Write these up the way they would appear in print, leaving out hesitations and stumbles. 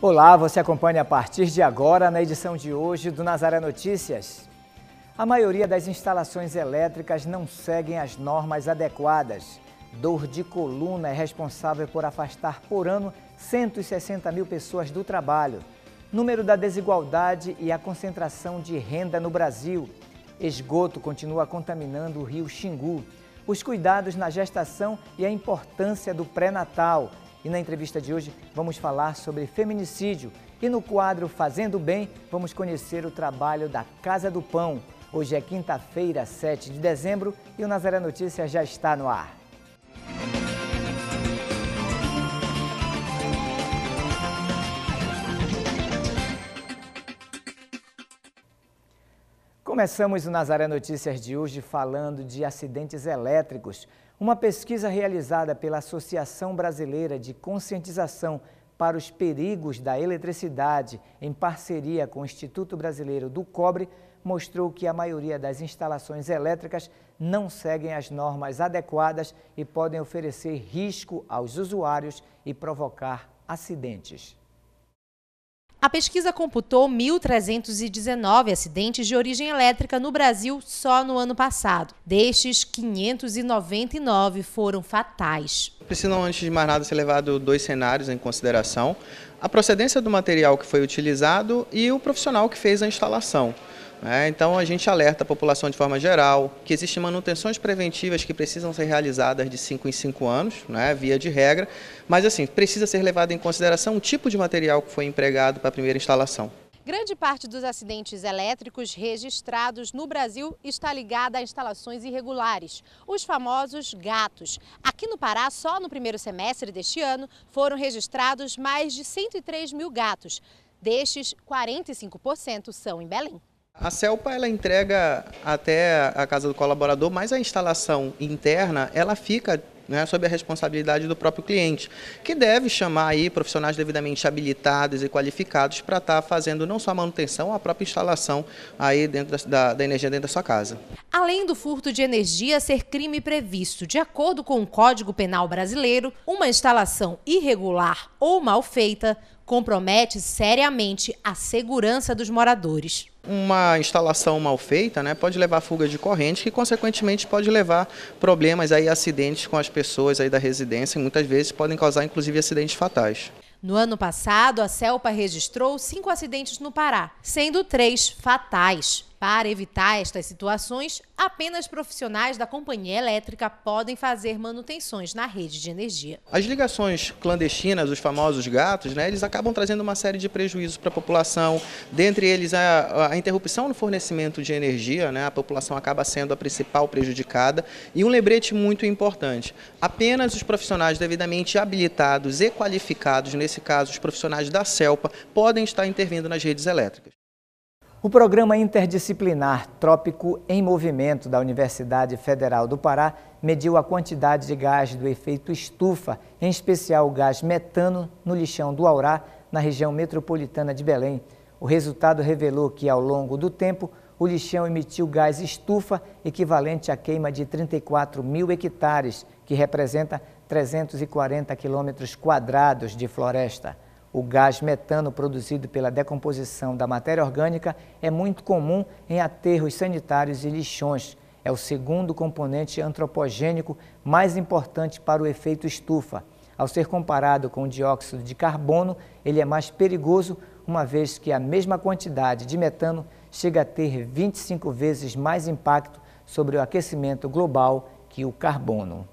Olá, você acompanha a partir de agora na edição de hoje do Nazaré Notícias. A maioria das instalações elétricas não seguem as normas adequadas. Dor de coluna é responsável por afastar por ano 160 mil pessoas do trabalho. Número da desigualdade e a concentração de renda no Brasil. Esgoto continua contaminando o rio Xingu. Os cuidados na gestação e a importância do pré-natal. E na entrevista de hoje vamos falar sobre feminicídio. E no quadro Fazendo Bem, vamos conhecer o trabalho da Casa do Pão. Hoje é quinta-feira, 7 de dezembro, e o Nazaré Notícias já está no ar. Começamos o Nazaré Notícias de hoje falando de acidentes elétricos. Uma pesquisa realizada pela Associação Brasileira de Conscientização para os Perigos da Eletricidade, em parceria com o Instituto Brasileiro do Cobre, mostrou que a maioria das instalações elétricas não seguem as normas adequadas e podem oferecer risco aos usuários e provocar acidentes. A pesquisa computou 1.319 acidentes de origem elétrica no Brasil só no ano passado. Destes, 599 foram fatais. Precisam, antes de mais nada, ser levado dois cenários em consideração: a procedência do material que foi utilizado e o profissional que fez a instalação. Então a gente alerta a população de forma geral que existem manutenções preventivas que precisam ser realizadas de 5 em 5 anos, via de regra, mas assim, precisa ser levado em consideração o tipo de material que foi empregado para a primeira instalação. Grande parte dos acidentes elétricos registrados no Brasil está ligada a instalações irregulares, os famosos gatos. Aqui no Pará, só no primeiro semestre deste ano, foram registrados mais de 103 mil gatos. Destes, 45% são em Belém. A CELPA ela entrega até a casa do colaborador, mas a instalação interna ela fica sob a responsabilidade do próprio cliente, que deve chamar aí profissionais devidamente habilitados e qualificados para estar fazendo não só a manutenção, a própria instalação aí dentro da energia dentro da sua casa. Além do furto de energia ser crime previsto de acordo com o Código Penal brasileiro, uma instalação irregular ou mal feita compromete seriamente a segurança dos moradores. Uma instalação mal feita pode levar a fuga de corrente, que consequentemente pode levar problemas aí, acidentes com as pessoas aí da residência, e muitas vezes podem causar inclusive acidentes fatais. No ano passado, a CELPA registrou 5 acidentes no Pará, sendo 3 fatais. Para evitar estas situações, apenas profissionais da companhia elétrica podem fazer manutenções na rede de energia. As ligações clandestinas, os famosos gatos, eles acabam trazendo uma série de prejuízos para a população. Dentre eles, a interrupção no fornecimento de energia, a população acaba sendo a principal prejudicada. E um lembrete muito importante: apenas os profissionais devidamente habilitados e qualificados, nesse caso os profissionais da CELPA, podem estar intervindo nas redes elétricas. O Programa Interdisciplinar Trópico em Movimento da Universidade Federal do Pará mediu a quantidade de gás do efeito estufa, em especial o gás metano, no lixão do Aurá, na região metropolitana de Belém. O resultado revelou que, ao longo do tempo, o lixão emitiu gás estufa equivalente à queima de 34 mil hectares, que representa 340 quilômetros quadrados de floresta. O gás metano produzido pela decomposição da matéria orgânica é muito comum em aterros sanitários e lixões. É o segundo componente antropogênico mais importante para o efeito estufa. Ao ser comparado com o dióxido de carbono, ele é mais perigoso, uma vez que a mesma quantidade de metano chega a ter 25 vezes mais impacto sobre o aquecimento global que o carbono.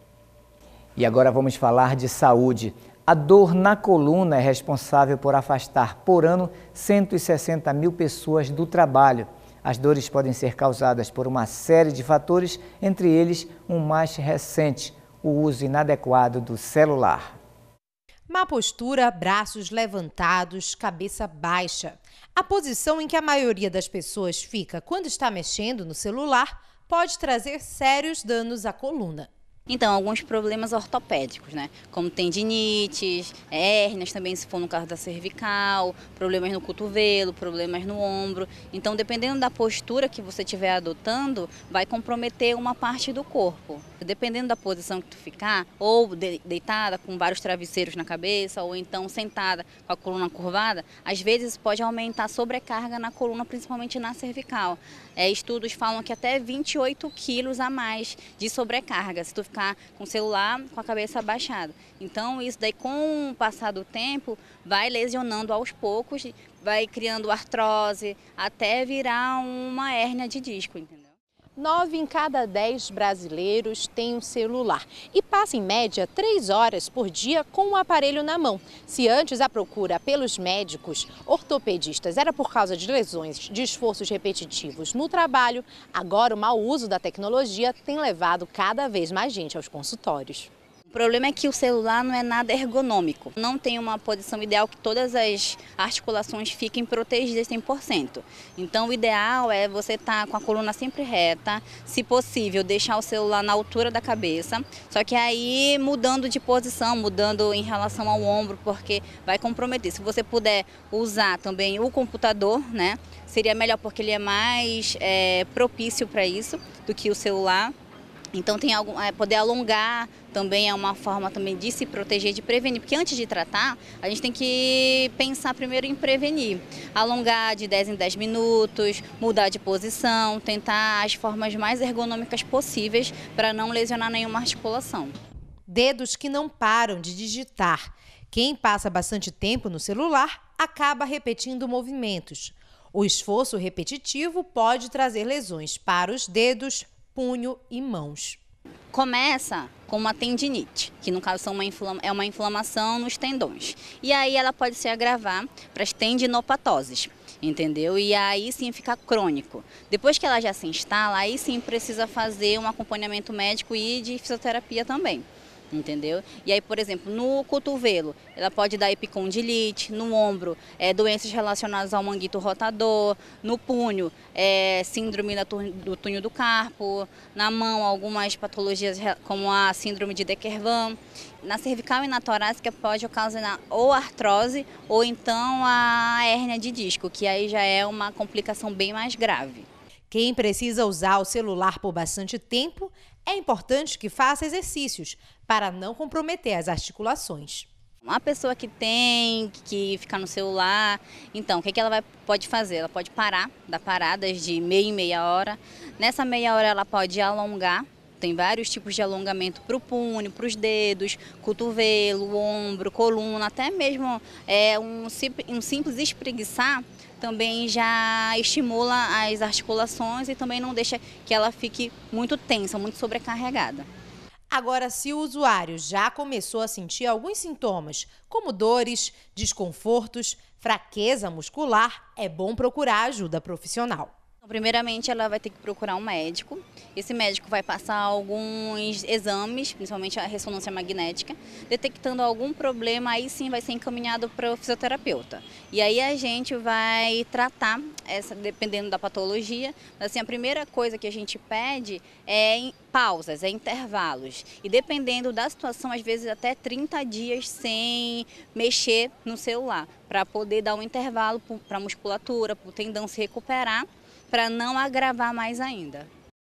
E agora vamos falar de saúde. A dor na coluna é responsável por afastar por ano 160 mil pessoas do trabalho. As dores podem ser causadas por uma série de fatores, entre eles um mais recente, o uso inadequado do celular. Má postura, braços levantados, cabeça baixa. A posição em que a maioria das pessoas fica quando está mexendo no celular pode trazer sérios danos à coluna. Então, alguns problemas ortopédicos, né? Como tendinites, hérnias também, se for no caso da cervical, problemas no cotovelo, problemas no ombro. Então, dependendo da postura que você estiver adotando, vai comprometer uma parte do corpo. Dependendo da posição que tu ficar, ou deitada com vários travesseiros na cabeça, ou então sentada com a coluna curvada, às vezes pode aumentar a sobrecarga na coluna, principalmente na cervical. Estudos falam que até 28 quilos a mais de sobrecarga, se tu ficar com o celular com a cabeça abaixada. Então isso daí, com o passar do tempo, vai lesionando aos poucos, vai criando artrose, até virar uma hérnia de disco, entendeu? 9 em cada 10 brasileiros têm um celular e passa em média 3 horas por dia com o aparelho na mão. Se antes a procura pelos médicos ortopedistas era por causa de lesões de esforços repetitivos no trabalho, agora o mau uso da tecnologia tem levado cada vez mais gente aos consultórios. O problema é que o celular não é nada ergonômico. Não tem uma posição ideal que todas as articulações fiquem protegidas 100%. Então o ideal é você estar com a coluna sempre reta, se possível deixar o celular na altura da cabeça, só que aí mudando de posição, mudando em relação ao ombro, porque vai comprometer. Se você puder usar também o computador, né, seria melhor porque ele é mais propício para isso do que o celular. Então poder alongar também é uma forma também de se proteger, de prevenir, porque antes de tratar, a gente tem que pensar primeiro em prevenir. Alongar de 10 em 10 minutos, mudar de posição, tentar as formas mais ergonômicas possíveis para não lesionar nenhuma articulação. Dedos que não param de digitar. Quem passa bastante tempo no celular acaba repetindo movimentos. O esforço repetitivo pode trazer lesões para os dedos, punho e mãos. Começa com uma tendinite, que no caso é uma inflamação nos tendões. E aí ela pode se agravar para as tendinopatoses, entendeu? E aí sim fica crônico. Depois que ela já se instala, aí sim precisa fazer um acompanhamento médico e de fisioterapia também. Entendeu? E aí, por exemplo, no cotovelo, ela pode dar epicondilite, no ombro, doenças relacionadas ao manguito rotador, no punho, síndrome do túnel do carpo, na mão, algumas patologias como a síndrome de Decker-Van. Na cervical e na torácica pode ocasionar ou artrose ou então a hérnia de disco, que aí já é uma complicação bem mais grave. Quem precisa usar o celular por bastante tempo, é importante que faça exercícios para não comprometer as articulações. Uma pessoa que tem que ficar no celular, então o que ela pode fazer? Ela pode dar paradas de meia em meia hora. Nessa meia hora ela pode alongar. Tem vários tipos de alongamento para o punho, para os dedos, cotovelo, ombro, coluna, até mesmo um simples espreguiçar também já estimula as articulações e também não deixa que ela fique muito tensa, muito sobrecarregada. Agora, se o usuário já começou a sentir alguns sintomas, como dores, desconfortos, fraqueza muscular, é bom procurar ajuda profissional. Primeiramente, ela vai ter que procurar um médico. Esse médico vai passar alguns exames, principalmente a ressonância magnética. Detectando algum problema, aí sim vai ser encaminhado para o fisioterapeuta. E aí a gente vai tratar, dependendo da patologia. Mas, assim, a primeira coisa que a gente pede é pausas, intervalos. E dependendo da situação, às vezes até 30 dias sem mexer no celular, para poder dar um intervalo para a musculatura, para o tendão se recuperar, para não agravar mais ainda.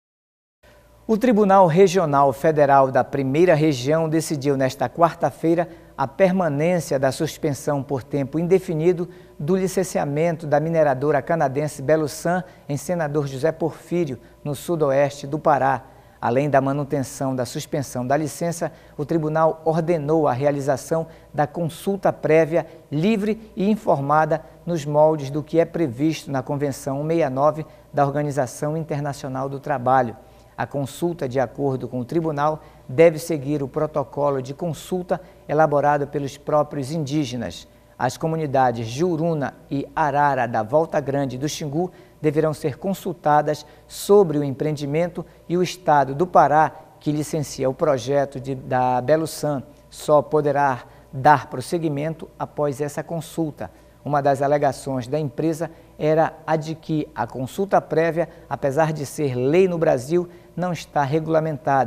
O Tribunal Regional Federal da Primeira Região decidiu nesta quarta-feira a permanência da suspensão por tempo indefinido do licenciamento da mineradora canadense Belussan em Senador José Porfírio, no sudoeste do Pará. Além da manutenção da suspensão da licença, o tribunal ordenou a realização da consulta prévia, livre e informada nos moldes do que é previsto na Convenção 169 da Organização Internacional do Trabalho. A consulta, de acordo com o tribunal, deve seguir o protocolo de consulta elaborado pelos próprios indígenas. As comunidades Juruna e Arara da Volta Grande do Xingu deverão ser consultadas sobre o empreendimento e o Estado do Pará, que licencia o projeto da Belussan, só poderá dar prosseguimento após essa consulta. Uma das alegações da empresa era a de que a consulta prévia, apesar de ser lei no Brasil, não está regulamentada.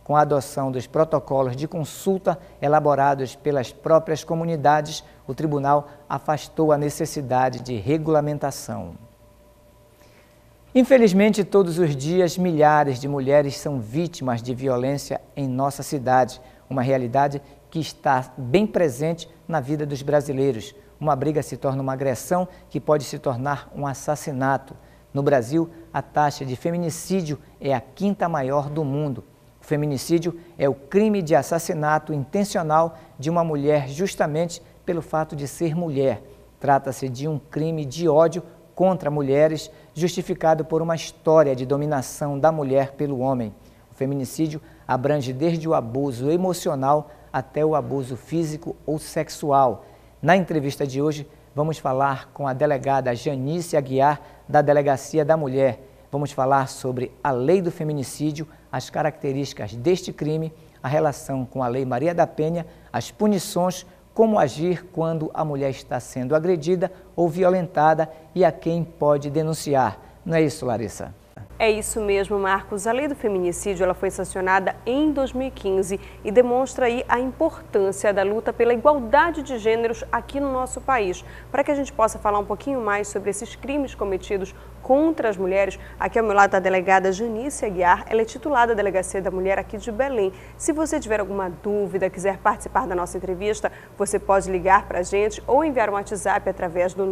Com a adoção dos protocolos de consulta elaborados pelas próprias comunidades, o tribunal afastou a necessidade de regulamentação. Infelizmente, todos os dias, milhares de mulheres são vítimas de violência em nossa cidade, uma realidade que está bem presente na vida dos brasileiros. Uma briga se torna uma agressão que pode se tornar um assassinato. No Brasil, a taxa de feminicídio é a 5ª maior do mundo. O feminicídio é o crime de assassinato intencional de uma mulher justamente pelo fato de ser mulher. Trata-se de um crime de ódio contra mulheres, justificado por uma história de dominação da mulher pelo homem. O feminicídio abrange desde o abuso emocional até o abuso físico ou sexual. Na entrevista de hoje, vamos falar com a delegada Janice Aguiar, da Delegacia da Mulher. Vamos falar sobre a lei do feminicídio, as características deste crime, a relação com a Lei Maria da Penha, as punições, como agir quando a mulher está sendo agredida ou violentada e a quem pode denunciar. Não é isso, Larissa? É isso mesmo, Marcos. A lei do feminicídio ela foi sancionada em 2015 e demonstra aí a importância da luta pela igualdade de gêneros aqui no nosso país. Para que a gente possa falar um pouquinho mais sobre esses crimes cometidos contra as mulheres, aqui ao meu lado está a delegada Janice Aguiar, ela é titular da Delegacia da Mulher aqui de Belém. Se você tiver alguma dúvida, quiser participar da nossa entrevista, você pode ligar para a gente ou enviar um WhatsApp através do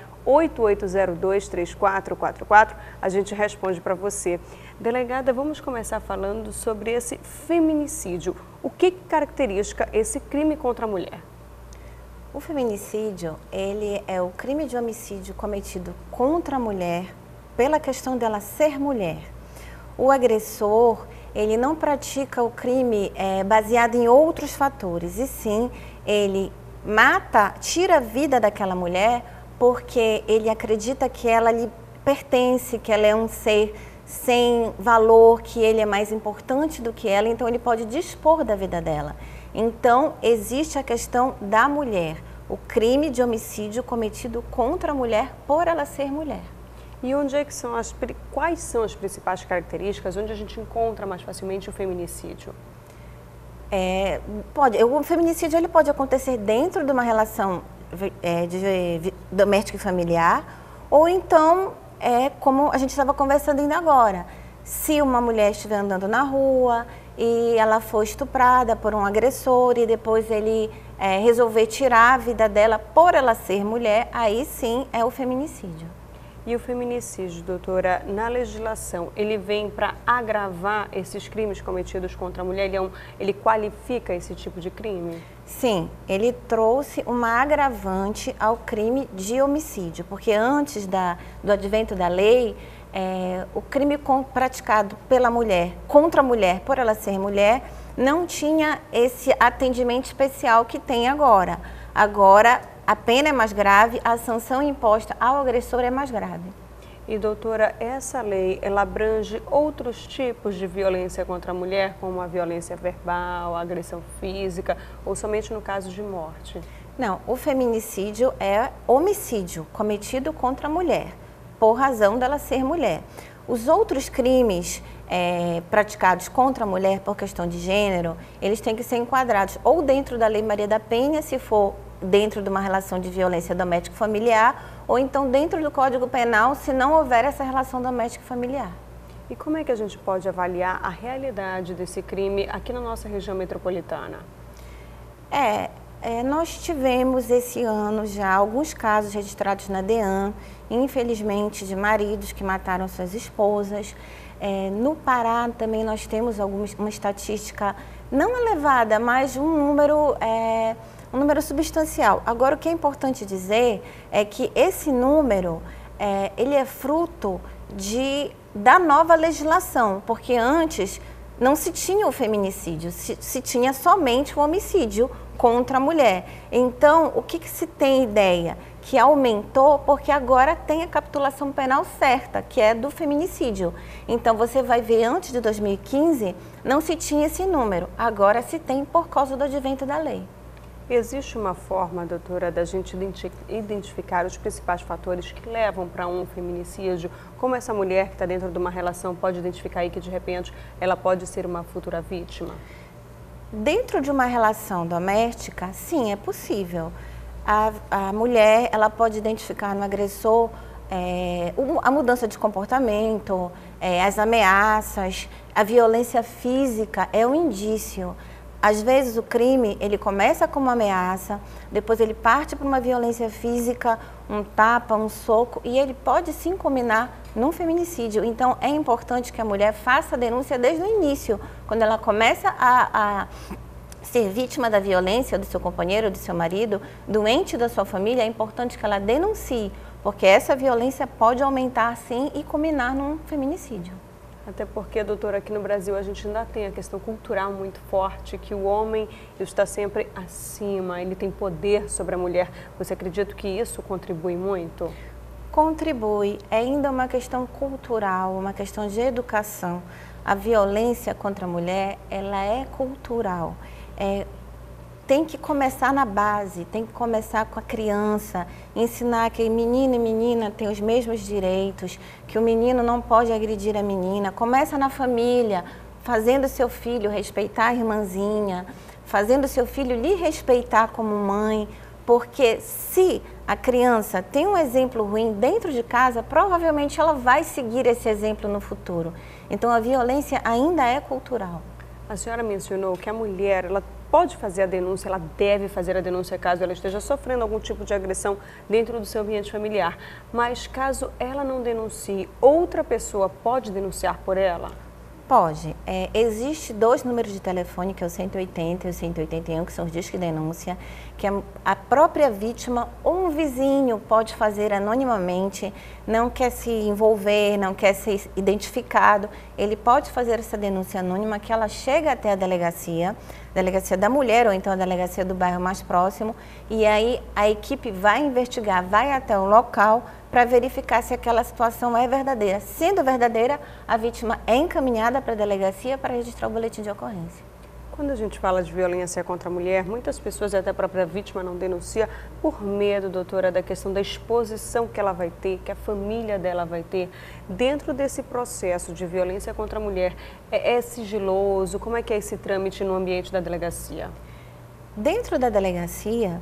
988023444. A gente responde para você. Delegada, vamos começar falando sobre esse feminicídio. O que caracteriza esse crime contra a mulher? O feminicídio, ele é o crime de homicídio cometido contra a mulher pela questão dela ser mulher. O agressor, ele não pratica o crime baseado em outros fatores, e sim, ele mata, tira a vida daquela mulher porque ele acredita que ela lhe pertence, que ela é um ser sem valor, que ele é mais importante do que ela, então ele pode dispor da vida dela. Então, existe a questão da mulher, o crime de homicídio cometido contra a mulher por ela ser mulher. E onde é que quais são as principais características, onde a gente encontra mais facilmente o feminicídio? O feminicídio ele pode acontecer dentro de uma relação doméstica e familiar, ou então, como a gente estava conversando ainda agora, se uma mulher estiver andando na rua e ela foi estuprada por um agressor e depois ele resolver tirar a vida dela por ela ser mulher, aí sim é o feminicídio. E o feminicídio, doutora, na legislação, ele vem para agravar esses crimes cometidos contra a mulher? Ele qualifica esse tipo de crime? Sim, ele trouxe uma agravante ao crime de homicídio, porque antes do advento da lei, o crime praticado pela mulher, contra a mulher, por ela ser mulher, não tinha esse atendimento especial que tem agora. Agora, a pena é mais grave, a sanção imposta ao agressor é mais grave. E, doutora, essa lei, ela abrange outros tipos de violência contra a mulher, como a violência verbal, a agressão física, ou somente no caso de morte? Não, o feminicídio é homicídio cometido contra a mulher, por razão dela ser mulher. Os outros crimes praticados contra a mulher por questão de gênero, eles têm que ser enquadrados ou dentro da Lei Maria da Penha, se for dentro de uma relação de violência doméstica familiar, ou então dentro do Código Penal, se não houver essa relação doméstica familiar. E como é que a gente pode avaliar a realidade desse crime aqui na nossa região metropolitana? Nós tivemos esse ano já alguns casos registrados na DEAN, infelizmente de maridos que mataram suas esposas. No Pará também nós temos uma estatística não elevada, mas um número substancial. Agora, o que é importante dizer é que esse número ele é fruto da nova legislação, porque antes não se tinha o feminicídio, se tinha somente o homicídio contra a mulher. Então, o que se tem ideia? Que aumentou porque agora tem a capitulação penal certa, que é do feminicídio. Então, você vai ver, antes de 2015, não se tinha esse número, agora se tem por causa do advento da lei. Existe uma forma, doutora, da gente identificar os principais fatores que levam para um feminicídio? Como essa mulher que está dentro de uma relação pode identificar aí que, de repente, ela pode ser uma futura vítima? Dentro de uma relação doméstica, sim, é possível. A mulher, ela pode identificar no agressor a mudança de comportamento, as ameaças, a violência física é um indício. Às vezes o crime, ele começa como uma ameaça, depois ele parte para uma violência física, um tapa, um soco, e ele pode sim culminar num feminicídio. Então é importante que a mulher faça a denúncia desde o início, quando ela começa a ser vítima da violência do seu companheiro, do seu marido, doente da sua família, é importante que ela denuncie, porque essa violência pode aumentar sim e culminar num feminicídio. Até porque, doutora, aqui no Brasil a gente ainda tem a questão cultural muito forte, que o homem está sempre acima, ele tem poder sobre a mulher. Você acredita que isso contribui muito? Contribui, é ainda uma questão cultural, uma questão de educação. A violência contra a mulher, ela é cultural. Tem que começar na base, tem que começar com a criança, ensinar que menino e menina têm os mesmos direitos, que o menino não pode agredir a menina. Começa na família, fazendo seu filho respeitar a irmãzinha, fazendo seu filho lhe respeitar como mãe, porque se a criança tem um exemplo ruim dentro de casa, provavelmente ela vai seguir esse exemplo no futuro. Então a violência ainda é cultural. A senhora mencionou que a mulher, ela pode fazer a denúncia, ela deve fazer a denúncia caso ela esteja sofrendo algum tipo de agressão dentro do seu ambiente familiar. Mas caso ela não denuncie, outra pessoa pode denunciar por ela? Pode. Existe 2 números de telefone, que é o 180 e o 181, que são os discos de denúncia, que a própria vítima ou um vizinho pode fazer anonimamente, não quer se envolver, não quer ser identificado, ele pode fazer essa denúncia anônima que ela chega até a delegacia da mulher ou então a delegacia do bairro mais próximo, e aí a equipe vai investigar, vai até o local para verificar se aquela situação é verdadeira. Sendo verdadeira, a vítima é encaminhada para a delegacia para registrar o boletim de ocorrência. Quando a gente fala de violência contra a mulher, muitas pessoas, até a própria vítima, não denuncia por medo, doutora, da questão da exposição que ela vai ter, que a família dela vai ter. Dentro desse processo de violência contra a mulher, é sigiloso? Como é que é esse trâmite no ambiente da delegacia? Dentro da delegacia,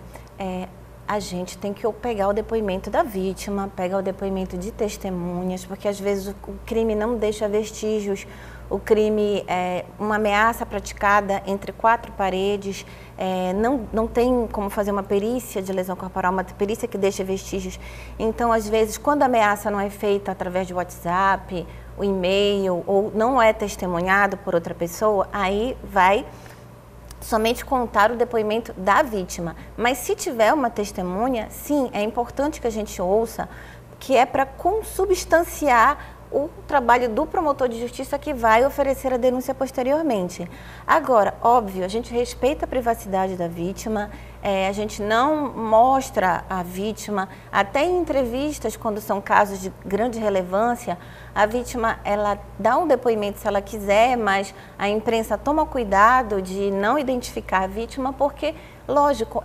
a gente tem que pegar o depoimento da vítima, pegar o depoimento de testemunhas, porque às vezes o crime não deixa vestígios, o crime é uma ameaça praticada entre 4 paredes, não tem como fazer uma perícia de lesão corporal, uma perícia que deixa vestígios. Então, às vezes, quando a ameaça não é feita através de WhatsApp, o e-mail, ou não é testemunhado por outra pessoa, aí vai somente contar o depoimento da vítima. Mas se tiver uma testemunha, sim, é importante que a gente ouça, que é para consubstanciar o trabalho do promotor de justiça que vai oferecer a denúncia posteriormente. Agora, óbvio, a gente respeita a privacidade da vítima, a gente não mostra a vítima, até em entrevistas, quando são casos de grande relevância, a vítima, ela dá um depoimento se ela quiser, mas a imprensa toma cuidado de não identificar a vítima, porque, lógico,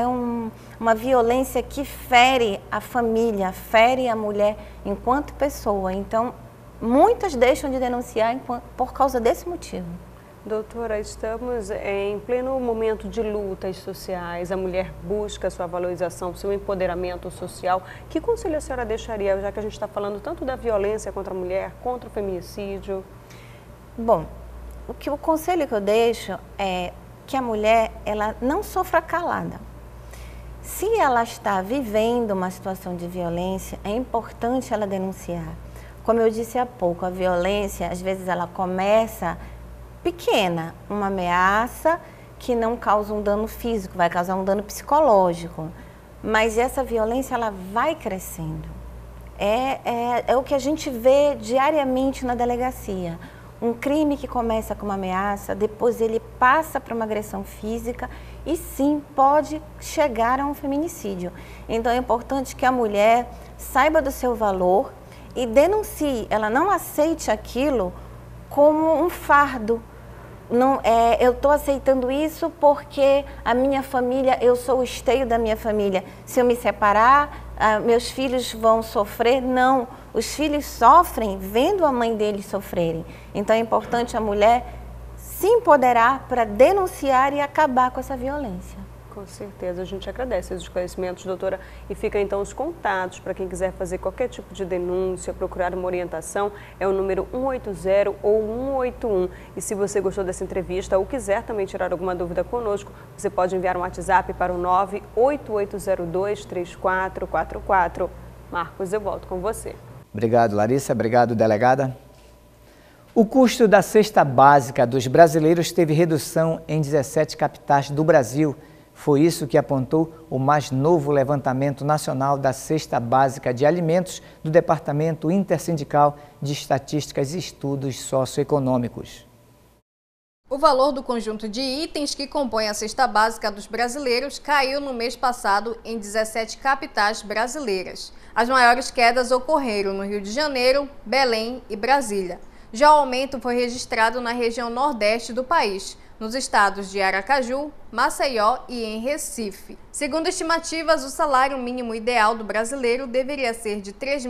uma violência que fere a família, fere a mulher enquanto pessoa. Então, muitas deixam de denunciar por causa desse motivo. Doutora, estamos em pleno momento de lutas sociais, a mulher busca sua valorização, seu empoderamento social. Que conselho a senhora deixaria, já que a gente está falando tanto da violência contra a mulher, contra o feminicídio? Bom, o conselho que eu deixo é que a mulher, ela não sofra calada. Se ela está vivendo uma situação de violência, é importante ela denunciar. Como eu disse há pouco, a violência, às vezes ela começa pequena, uma ameaça que não causa um dano físico, vai causar um dano psicológico. Mas essa violência, ela vai crescendo. É o que a gente vê diariamente na delegacia. Um crime que começa com uma ameaça, depois ele passa para uma agressão física e sim, pode chegar a um feminicídio. Então é importante que a mulher saiba do seu valor e denuncie, ela não aceite aquilo como um fardo, Não, eu estou aceitando isso porque a minha família, eu sou o esteio da minha família. Se eu me separar, meus filhos vão sofrer? Não, os filhos sofrem vendo a mãe deles sofrerem. Então é importante a mulher se empoderar para denunciar e acabar com essa violência. Com certeza, a gente agradece os esclarecimentos, doutora, e fica então os contatos para quem quiser fazer qualquer tipo de denúncia, procurar uma orientação, é o número 180 ou 181. E se você gostou dessa entrevista ou quiser também tirar alguma dúvida conosco, você pode enviar um WhatsApp para o 98802-3444. Marcos, eu volto com você. Obrigado, Larissa. Obrigado, delegada. O custo da cesta básica dos brasileiros teve redução em 17 capitais do Brasil. Foi isso que apontou o mais novo levantamento nacional da cesta básica de alimentos do Departamento Intersindical de Estatísticas e Estudos Socioeconômicos. O valor do conjunto de itens que compõem a cesta básica dos brasileiros caiu no mês passado em 17 capitais brasileiras. As maiores quedas ocorreram no Rio de Janeiro, Belém e Brasília. Já o aumento foi registrado na região nordeste do país, nos estados de Aracaju, Maceió e em Recife. Segundo estimativas, o salário mínimo ideal do brasileiro deveria ser de R$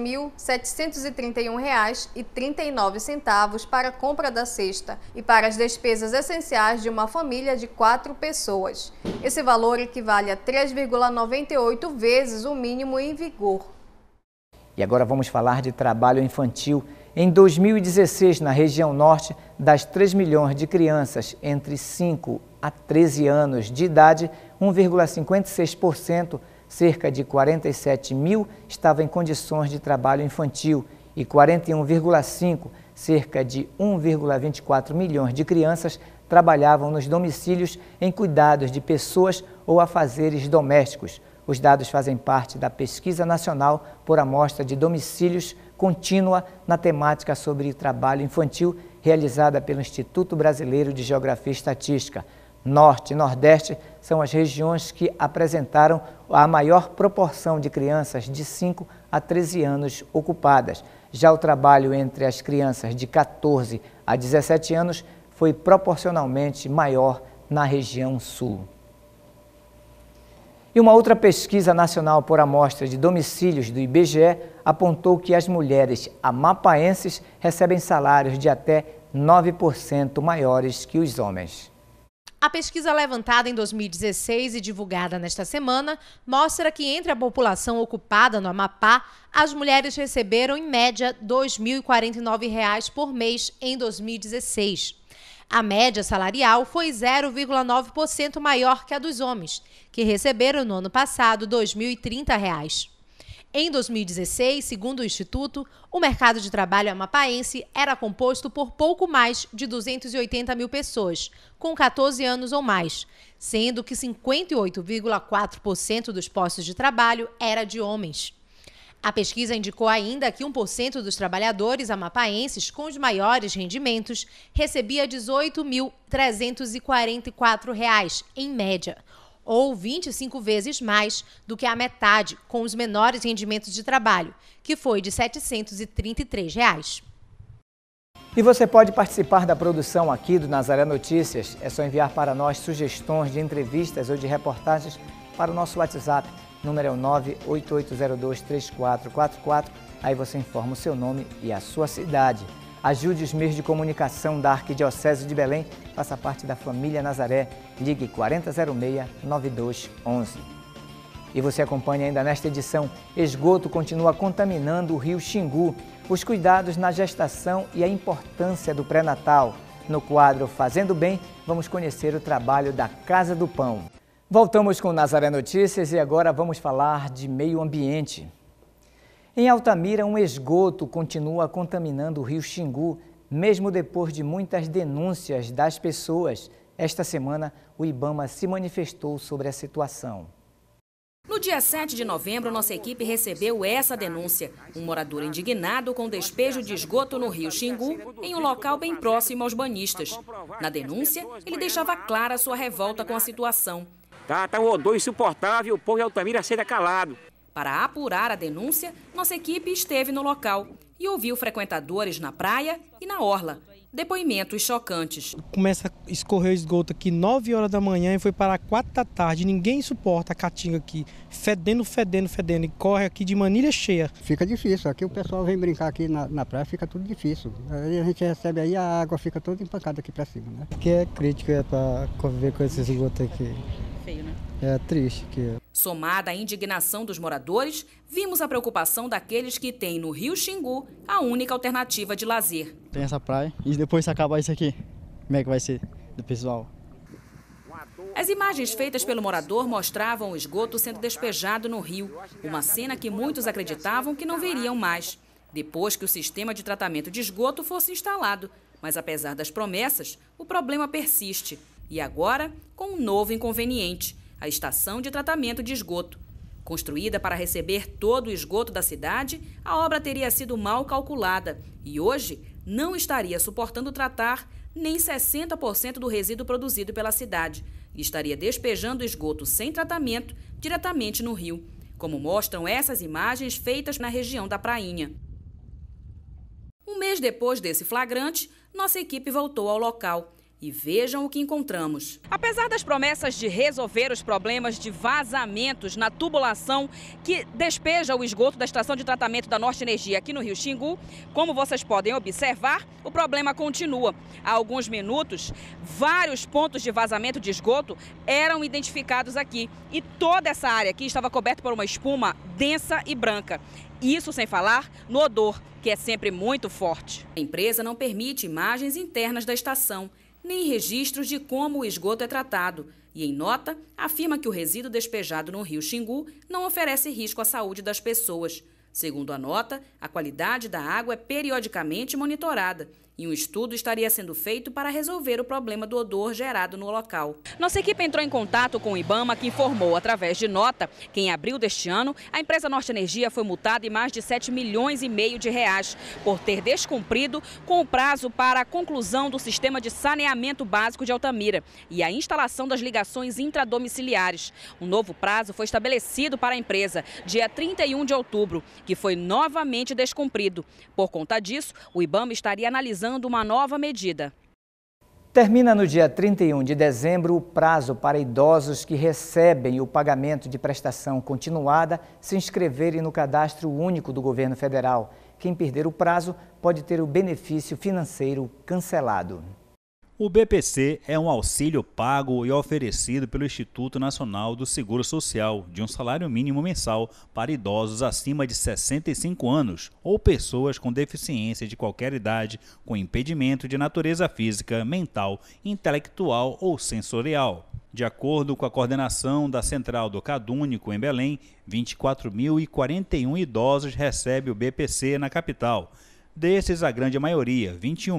3.731,39 para a compra da cesta e para as despesas essenciais de uma família de 4 pessoas. Esse valor equivale a 3,98 vezes o mínimo em vigor. E agora vamos falar de trabalho infantil. Em 2016, na região norte, das 3 milhões de crianças entre 5 a 13 anos de idade, 1,56%, cerca de 47 mil, estavam em condições de trabalho infantil e 41,5%, cerca de 1,24 milhões de crianças, trabalhavam nos domicílios em cuidados de pessoas ou afazeres domésticos. Os dados fazem parte da Pesquisa Nacional por Amostra de Domicílios Contínua na temática sobre trabalho infantil, realizada pelo Instituto Brasileiro de Geografia e Estatística. Norte e Nordeste são as regiões que apresentaram a maior proporção de crianças de 5 a 13 anos ocupadas. Já o trabalho entre as crianças de 14 a 17 anos foi proporcionalmente maior na região Sul. E uma outra pesquisa nacional por amostra de domicílios do IBGE apontou que as mulheres amapaenses recebem salários de até 9% maiores que os homens. A pesquisa levantada em 2016 e divulgada nesta semana mostra que entre a população ocupada no Amapá, as mulheres receberam em média R$ 2.049 por mês em 2016. A média salarial foi 0,9% maior que a dos homens, que receberam no ano passado R$ 2.030. Em 2016, segundo o Instituto, o mercado de trabalho amapaense era composto por pouco mais de 280 mil pessoas, com 14 anos ou mais, sendo que 58,4% dos postos de trabalho era de homens. A pesquisa indicou ainda que 1% dos trabalhadores amapaenses com os maiores rendimentos recebia R$ 18.344 em média, ou 25 vezes mais do que a metade com os menores rendimentos de trabalho, que foi de R$ 733. E você pode participar da produção aqui do Nazaré Notícias. É só enviar para nós sugestões de entrevistas ou de reportagens para o nosso WhatsApp. Número é o 988023444. Aí você informa o seu nome e a sua cidade. Ajude os meios de comunicação da Arquidiocese de Belém. Faça parte da família Nazaré. Ligue 4006-9211. E você acompanha ainda nesta edição. Esgoto continua contaminando o rio Xingu. Os cuidados na gestação e a importância do pré-natal. No quadro Fazendo Bem, vamos conhecer o trabalho da Casa do Pão. Voltamos com o Nazaré Notícias e agora vamos falar de meio ambiente. Em Altamira, um esgoto continua contaminando o rio Xingu, mesmo depois de muitas denúncias das pessoas. Esta semana, o IBAMA se manifestou sobre a situação. No dia 7 de novembro, nossa equipe recebeu essa denúncia. Um morador indignado com despejo de esgoto no rio Xingu, em um local bem próximo aos banhistas. Na denúncia, ele deixava clara sua revolta com a situação. Tá um odor insuportável, o povo de Altamira aceita calado. Para apurar a denúncia, nossa equipe esteve no local e ouviu frequentadores na praia e na orla. depoimentos chocantes. Começa a escorrer o esgoto aqui 9 horas da manhã e foi para 4 da tarde. Ninguém suporta a caatinga aqui, fedendo e corre aqui de manilha cheia. Fica difícil, aqui o pessoal vem brincar aqui na praia, fica tudo difícil. Aí a gente recebe aí, a água fica toda empancada aqui para cima, né? Que é crítico para conviver com esse esgoto aqui. Feio, né? É triste. Somada à indignação dos moradores, vimos a preocupação daqueles que têm no Rio Xingu a única alternativa de lazer. Tem essa praia e depois se acabar isso aqui, como é que vai ser do pessoal? As imagens feitas pelo morador mostravam o esgoto sendo despejado no rio, uma cena que muitos acreditavam que não veriam mais, depois que o sistema de tratamento de esgoto fosse instalado. Mas apesar das promessas, o problema persiste. E agora, com um novo inconveniente: a estação de tratamento de esgoto. Construída para receber todo o esgoto da cidade, a obra teria sido mal calculada e hoje não estaria suportando tratar nem 60% do resíduo produzido pela cidade e estaria despejando esgoto sem tratamento diretamente no rio, como mostram essas imagens feitas na região da Prainha. Um mês depois desse flagrante, nossa equipe voltou ao local. E vejam o que encontramos. Apesar das promessas de resolver os problemas de vazamentos na tubulação que despeja o esgoto da estação de tratamento da Norte Energia aqui no Rio Xingu, como vocês podem observar, o problema continua. Há alguns minutos, vários pontos de vazamento de esgoto eram identificados aqui. E toda essa área aqui estava coberta por uma espuma densa e branca. Isso sem falar no odor, que é sempre muito forte. A empresa não permite imagens internas da estação, nem registros de como o esgoto é tratado. E, em nota, afirma que o resíduo despejado no Rio Xingu não oferece risco à saúde das pessoas. Segundo a nota, a qualidade da água é periodicamente monitorada e um estudo estaria sendo feito para resolver o problema do odor gerado no local. Nossa equipe entrou em contato com o IBAMA, que informou, através de nota, que em abril deste ano, a empresa Norte Energia foi multada em mais de 7,5 milhões de reais por ter descumprido com o prazo para a conclusão do sistema de saneamento básico de Altamira e a instalação das ligações intradomiciliares. Um novo prazo foi estabelecido para a empresa, dia 31 de outubro, que foi novamente descumprido. Por conta disso, o IBAMA estaria analisando uma nova medida. Termina no dia 31 de dezembro o prazo para idosos que recebem o pagamento de prestação continuada se inscreverem no Cadastro Único do Governo Federal. Quem perder o prazo pode ter o benefício financeiro cancelado. O BPC é um auxílio pago e oferecido pelo Instituto Nacional do Seguro Social de um salário mínimo mensal para idosos acima de 65 anos ou pessoas com deficiência de qualquer idade com impedimento de natureza física, mental, intelectual ou sensorial. De acordo com a coordenação da Central do CadÚnico em Belém, 24.041 idosos recebem o BPC na capital. Desses, a grande maioria,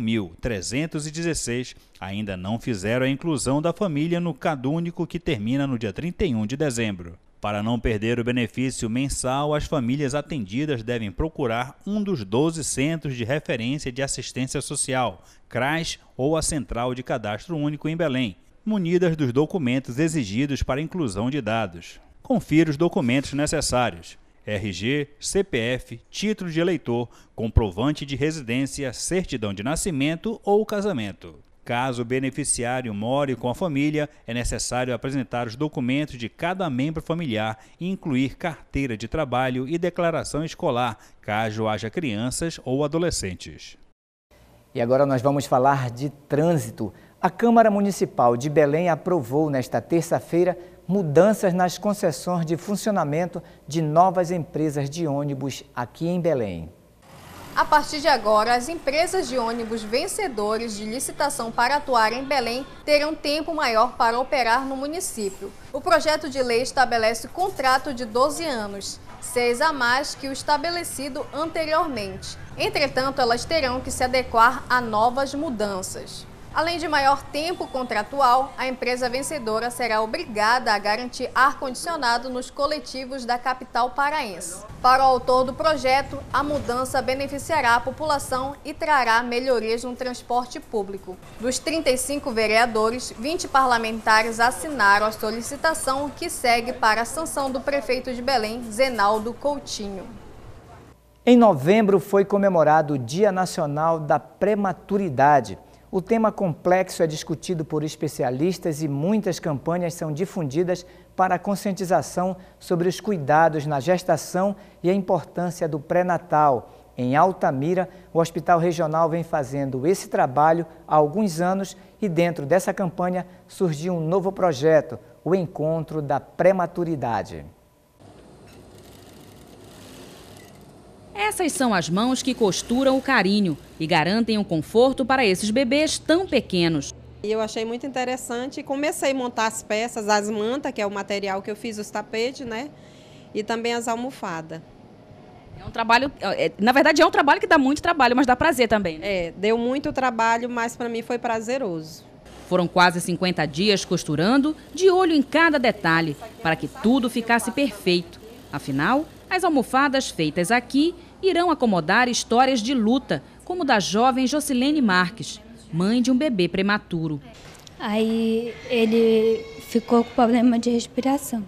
21.316, ainda não fizeram a inclusão da família no CadÚnico, que termina no dia 31 de dezembro. Para não perder o benefício mensal, as famílias atendidas devem procurar um dos 12 Centros de Referência de Assistência Social, CRAS, ou a Central de Cadastro Único em Belém, munidas dos documentos exigidos para a inclusão de dados. Confira os documentos necessários: RG, CPF, título de eleitor, comprovante de residência, certidão de nascimento ou casamento. Caso o beneficiário more com a família, é necessário apresentar os documentos de cada membro familiar e incluir carteira de trabalho e declaração escolar, caso haja crianças ou adolescentes. E agora nós vamos falar de trânsito. A Câmara Municipal de Belém aprovou nesta terça-feira mudanças nas concessões de funcionamento de novas empresas de ônibus aqui em Belém. A partir de agora, as empresas de ônibus vencedores de licitação para atuar em Belém terão tempo maior para operar no município. O projeto de lei estabelece contrato de 12 anos, 6 a mais que o estabelecido anteriormente. Entretanto, elas terão que se adequar a novas mudanças. Além de maior tempo contratual, a empresa vencedora será obrigada a garantir ar-condicionado nos coletivos da capital paraense. Para o autor do projeto, a mudança beneficiará a população e trará melhorias no transporte público. Dos 35 vereadores, 20 parlamentares assinaram a solicitação, que segue para a sanção do prefeito de Belém, Zenaldo Coutinho. Em novembro foi comemorado o Dia Nacional da Prematuridade. O tema complexo é discutido por especialistas e muitas campanhas são difundidas para a conscientização sobre os cuidados na gestação e a importância do pré-natal. Em Altamira, o Hospital Regional vem fazendo esse trabalho há alguns anos e dentro dessa campanha surgiu um novo projeto, o Encontro da Prematuridade. Essas são as mãos que costuram o carinho e garantem um conforto para esses bebês tão pequenos. Eu achei muito interessante e comecei a montar as peças, as mantas, que é o material que eu fiz os tapetes, né? E também as almofadas. É um trabalho, na verdade é um trabalho que dá muito trabalho, mas dá prazer também, né? É, deu muito trabalho, mas para mim foi prazeroso. Foram quase 50 dias costurando, de olho em cada detalhe, para que tudo ficasse perfeito. Afinal, as almofadas feitas aqui irão acomodar histórias de luta, como da jovem Jocilene Marques, mãe de um bebê prematuro. Aí ele ficou com problema de respiração.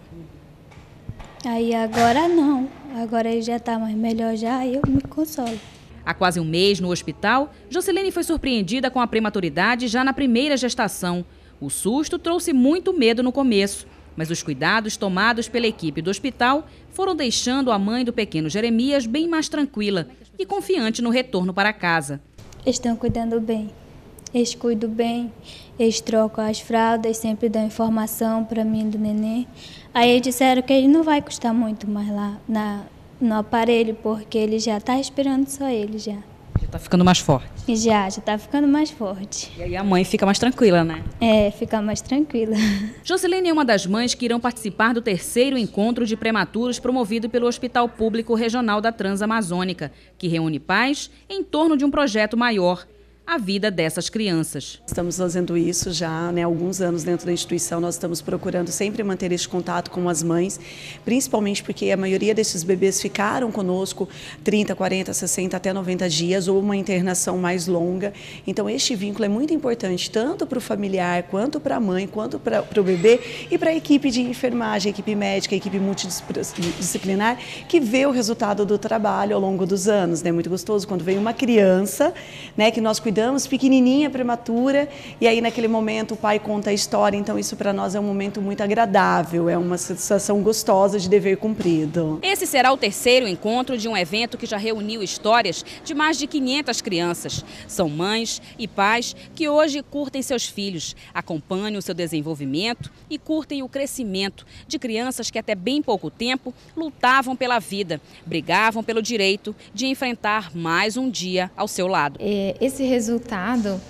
Aí agora não, agora ele já está mais melhor já, eu me consolo. Há quase um mês no hospital, Jocilene foi surpreendida com a prematuridade já na primeira gestação. O susto trouxe muito medo no começo, mas os cuidados tomados pela equipe do hospital foram deixando a mãe do pequeno Jeremias bem mais tranquila e confiante no retorno para casa. Eles estão cuidando bem, eles cuidam bem, eles trocam as fraldas, sempre dão informação para mim do neném. Aí eles disseram que ele não vai custar muito mais lá no aparelho, porque ele já está esperando só ele já. Já está ficando mais forte? Já está ficando mais forte. E aí a mãe fica mais tranquila, né? É, fica mais tranquila. Jocilene é uma das mães que irão participar do terceiro encontro de prematuros promovido pelo Hospital Público Regional da Transamazônica, que reúne pais em torno de um projeto maior, a vida dessas crianças. Estamos fazendo isso já há alguns anos dentro da instituição. Nós estamos procurando sempre manter esse contato com as mães, principalmente porque a maioria desses bebês ficaram conosco 30, 40, 60, até 90 dias ou uma internação mais longa. Então este vínculo é muito importante, tanto para o familiar, quanto para a mãe, quanto para o bebê e para a equipe de enfermagem, a equipe médica, a equipe multidisciplinar, que vê o resultado do trabalho ao longo dos anos. É muito gostoso quando vem uma criança, né, que nós cuidamos, pequenininha, prematura, e aí naquele momento o pai conta a história, então isso para nós é um momento muito agradável, é uma sensação gostosa de dever cumprido. Esse será o terceiro encontro de um evento que já reuniu histórias de mais de 500 crianças. São mães e pais que hoje curtem seus filhos, acompanham o seu desenvolvimento e curtem o crescimento de crianças que até bem pouco tempo lutavam pela vida, brigavam pelo direito de enfrentar mais um dia ao seu lado. Esse resultado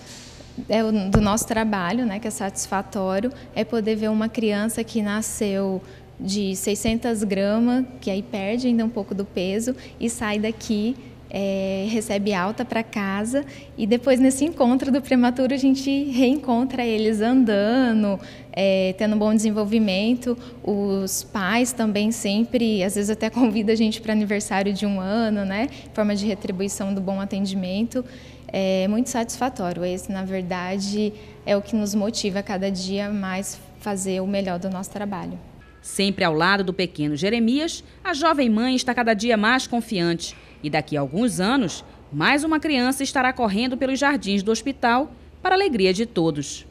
do nosso trabalho, né, que é satisfatório, é poder ver uma criança que nasceu de 600 gramas, que aí perde ainda um pouco do peso e sai daqui, recebe alta para casa, e depois nesse encontro do prematuro a gente reencontra eles andando, tendo um bom desenvolvimento. Os pais também sempre, às vezes até convidam a gente para aniversário de 1 ano, né, em forma de retribuição do bom atendimento. É muito satisfatório. Esse, na verdade, é o que nos motiva a cada dia mais fazer o melhor do nosso trabalho. Sempre ao lado do pequeno Jeremias, a jovem mãe está cada dia mais confiante. E daqui a alguns anos, mais uma criança estará correndo pelos jardins do hospital para a alegria de todos.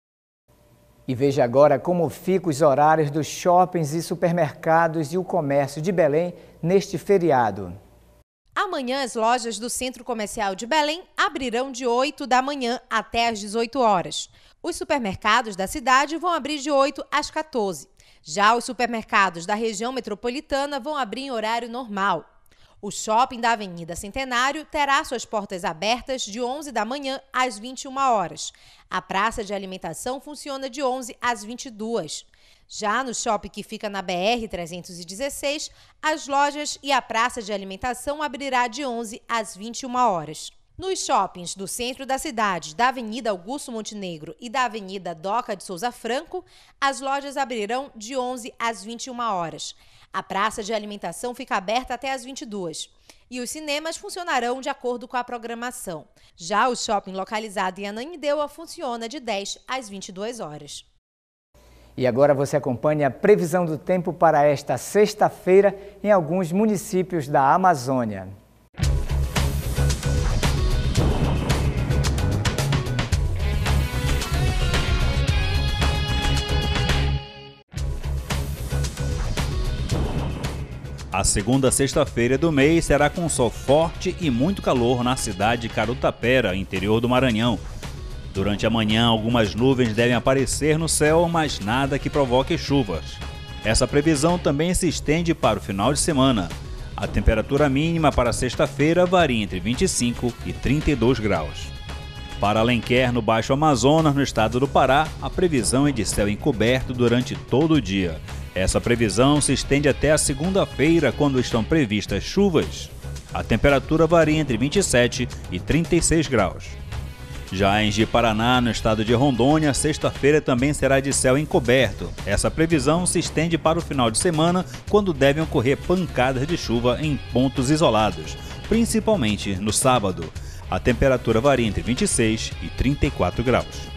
E veja agora como ficam os horários dos shoppings e supermercados e o comércio de Belém neste feriado. Amanhã, as lojas do Centro Comercial de Belém abrirão de 8 da manhã até às 18 horas. Os supermercados da cidade vão abrir de 8 às 14. Já os supermercados da região metropolitana vão abrir em horário normal. O shopping da Avenida Centenário terá suas portas abertas de 11 da manhã às 21 horas. A praça de alimentação funciona de 11 às 22. Já no shopping que fica na BR-316, as lojas e a praça de alimentação abrirá de 11 às 21 horas. Nos shoppings do centro da cidade, da Avenida Augusto Montenegro e da Avenida Doca de Souza Franco, as lojas abrirão de 11 às 21 horas. A praça de alimentação fica aberta até às 22. E os cinemas funcionarão de acordo com a programação. Já o shopping localizado em Ananindeua funciona de 10 às 22 horas. E agora você acompanha a previsão do tempo para esta sexta-feira em alguns municípios da Amazônia. A segunda sexta-feira do mês será com sol forte e muito calor na cidade de Carutapera, interior do Maranhão. Durante a manhã, algumas nuvens devem aparecer no céu, mas nada que provoque chuvas. Essa previsão também se estende para o final de semana. A temperatura mínima para sexta-feira varia entre 25 e 32 graus. Para Alenquer, no Baixo Amazonas, no estado do Pará, a previsão é de céu encoberto durante todo o dia. Essa previsão se estende até a segunda-feira, quando estão previstas chuvas. A temperatura varia entre 27 e 36 graus. Já em Ji-Paraná, no estado de Rondônia, sexta-feira também será de céu encoberto. Essa previsão se estende para o final de semana, quando devem ocorrer pancadas de chuva em pontos isolados, principalmente no sábado. A temperatura varia entre 26 e 34 graus.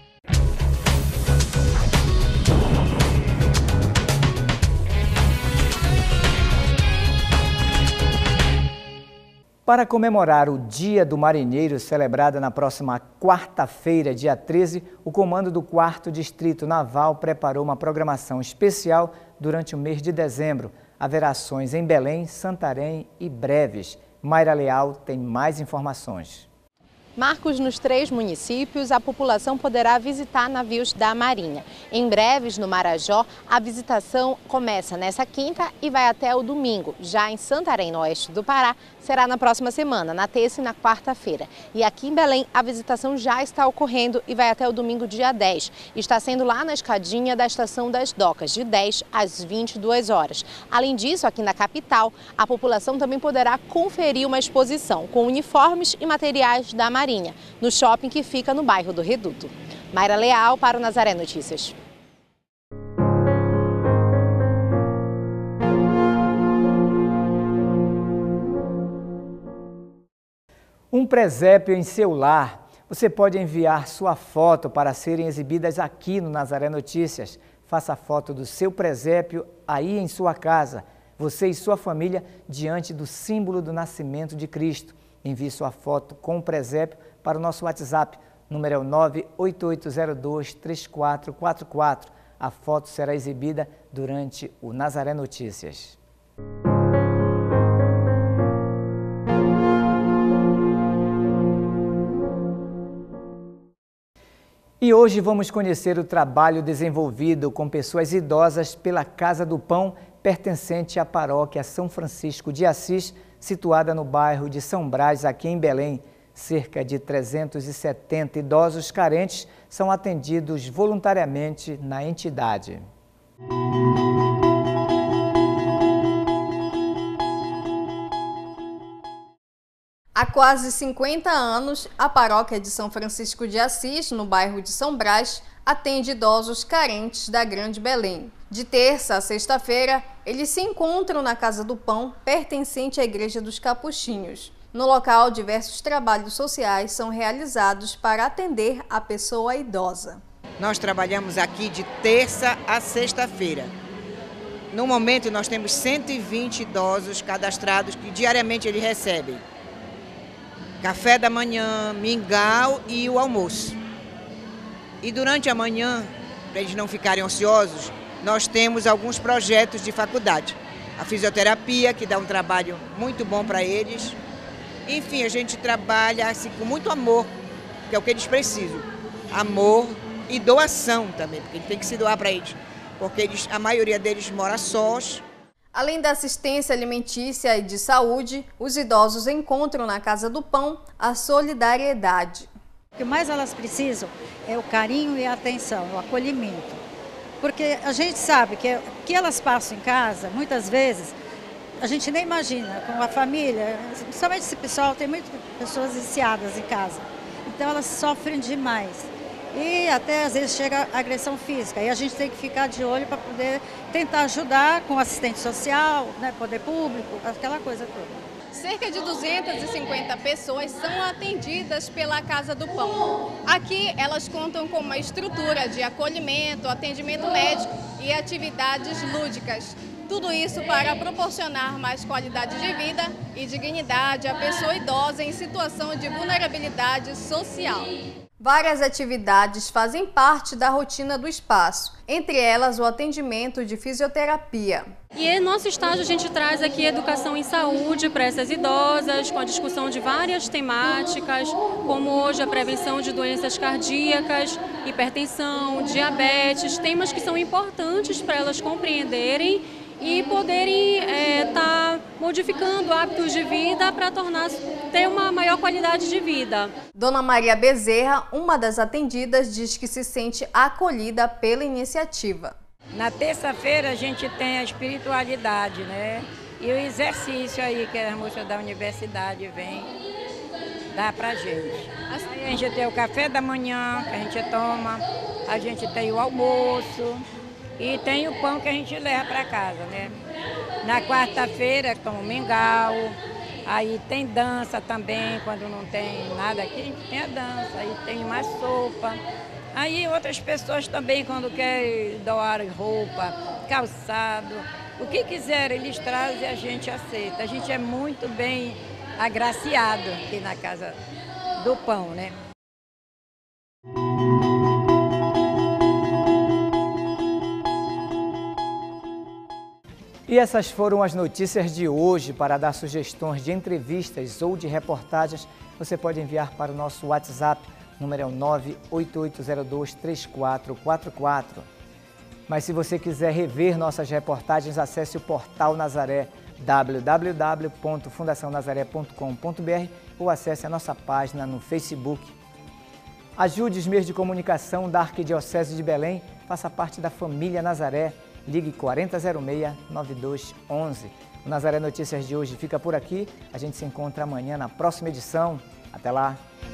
Para comemorar o Dia do Marinheiro, celebrado na próxima quarta-feira, dia 13, o comando do 4º Distrito Naval preparou uma programação especial durante o mês de dezembro. Haverá ações em Belém, Santarém e Breves. Mayra Leal tem mais informações. Marcos, nos 3 municípios, a população poderá visitar navios da Marinha. Em Breves, no Marajó, a visitação começa nessa quinta e vai até o domingo. Já em Santarém, no oeste do Pará, será na próxima semana, na terça e na quarta-feira. E aqui em Belém, a visitação já está ocorrendo e vai até o domingo, dia 10. Está sendo lá na escadinha da Estação das Docas, de 10 às 22 horas. Além disso, aqui na capital, a população também poderá conferir uma exposição com uniformes e materiais da Marinha, no shopping que fica no bairro do Reduto. Mayra Leal para o Nazaré Notícias. Um presépio em seu lar. Você pode enviar sua foto para serem exibidas aqui no Nazaré Notícias. Faça a foto do seu presépio aí em sua casa. Você e sua família diante do símbolo do nascimento de Cristo. Envie sua foto com o presépio para o nosso WhatsApp. Número é o 988023444. A foto será exibida durante o Nazaré Notícias. E hoje vamos conhecer o trabalho desenvolvido com pessoas idosas pela Casa do Pão, pertencente à paróquia São Francisco de Assis, situada no bairro de São Brás, aqui em Belém. Cerca de 370 idosos carentes são atendidos voluntariamente na entidade. Há quase 50 anos, a paróquia de São Francisco de Assis, no bairro de São Brás, atende idosos carentes da Grande Belém. De terça a sexta-feira, eles se encontram na Casa do Pão, pertencente à Igreja dos Capuchinhos. No local, diversos trabalhos sociais são realizados para atender a pessoa idosa. Nós trabalhamos aqui de terça a sexta-feira. No momento, nós temos 120 idosos cadastrados que diariamente eles recebem café da manhã, mingau e o almoço. E durante a manhã, para eles não ficarem ociosos, nós temos alguns projetos de faculdade. A fisioterapia, que dá um trabalho muito bom para eles. Enfim, a gente trabalha assim, com muito amor, que é o que eles precisam. Amor e doação também, porque tem que se doar para eles. Porque a maioria deles mora sós. Além da assistência alimentícia e de saúde, os idosos encontram na Casa do Pão a solidariedade. O que mais elas precisam é o carinho e a atenção, o acolhimento. Porque a gente sabe que o que elas passam em casa, muitas vezes, a gente nem imagina, com a família, principalmente esse pessoal, tem muitas pessoas viciadas em casa. Então elas sofrem demais. E até às vezes chega a agressão física. E a gente tem que ficar de olho para poder tentar ajudar com assistente social, né, poder público, aquela coisa toda. Cerca de 250 pessoas são atendidas pela Casa do Pão. Aqui elas contam com uma estrutura de acolhimento, atendimento médico e atividades lúdicas. Tudo isso para proporcionar mais qualidade de vida e dignidade à pessoa idosa em situação de vulnerabilidade social. Várias atividades fazem parte da rotina do espaço, entre elas o atendimento de fisioterapia. E no nosso estágio a gente traz aqui educação em saúde para essas idosas, com a discussão de várias temáticas, como hoje a prevenção de doenças cardíacas, hipertensão, diabetes, temas que são importantes para elas compreenderem e poderem estar modificando hábitos de vida para ter uma maior qualidade de vida. Dona Maria Bezerra, uma das atendidas, diz que se sente acolhida pela iniciativa. Na terça-feira a gente tem a espiritualidade, né? E o exercício aí que as moças da universidade vêm dar pra gente. Aí a gente tem o café da manhã que a gente toma, a gente tem o almoço e tem o pão que a gente leva para casa, né? Na quarta-feira toma mingau, aí tem dança também, quando não tem nada aqui, a gente tem a dança, aí tem uma sopa. Aí outras pessoas também, quando querem doar roupa, calçado, o que quiser eles trazem e a gente aceita. A gente é muito bem agraciado aqui na Casa do Pão, né? E essas foram as notícias de hoje. Para dar sugestões de entrevistas ou de reportagens, você pode enviar para o nosso WhatsApp, o número é o 988023444. Mas se você quiser rever nossas reportagens, acesse o Portal Nazaré, www.fundacionazaré.com.br ou acesse a nossa página no Facebook. Ajude os meios de comunicação da Arquidiocese de Belém, faça parte da família Nazaré. Ligue 4006-9211. O Nazaré Notícias de hoje fica por aqui. A gente se encontra amanhã na próxima edição. Até lá!